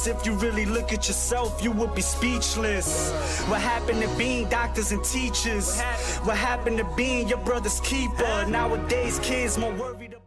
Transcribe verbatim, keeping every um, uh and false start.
useless. If you really look at yourself, you would be speechless. What happened to being doctors and teachers? What happened to being your brother's keeper? Nowadays kids more worried about